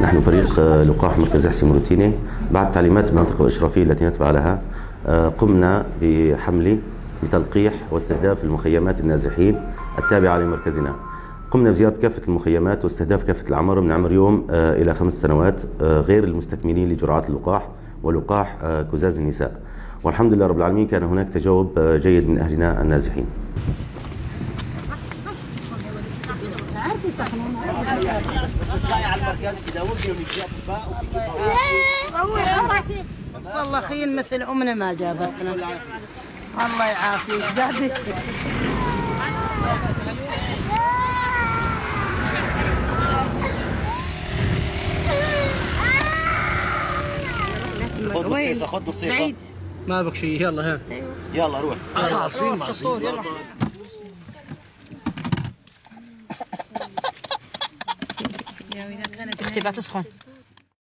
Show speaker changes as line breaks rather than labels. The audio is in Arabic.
نحن فريق لقاح مركز حسين روتيني. بعد تعليمات المنطقة الإشرافية التي نتبع لها قمنا بحملة لتلقيح واستهداف المخيمات النازحين التابعة لمركزنا. قمنا بزيارة كافة المخيمات واستهداف كافة الأعمار من عمر يوم إلى 5 سنوات غير المستكملين لجرعات اللقاح ولقاح كزاز النساء، والحمد لله رب العالمين كان هناك تجاوب جيد من أهلنا النازحين.
والله خيل مثل أمنا ما جابتنا. الله يعافيك دادي.
خذ بصيصة خذ بصيصة.
ما بك شيء. يلا ها
يلا روح.
عصير معصير.
اختي بعد تسخن.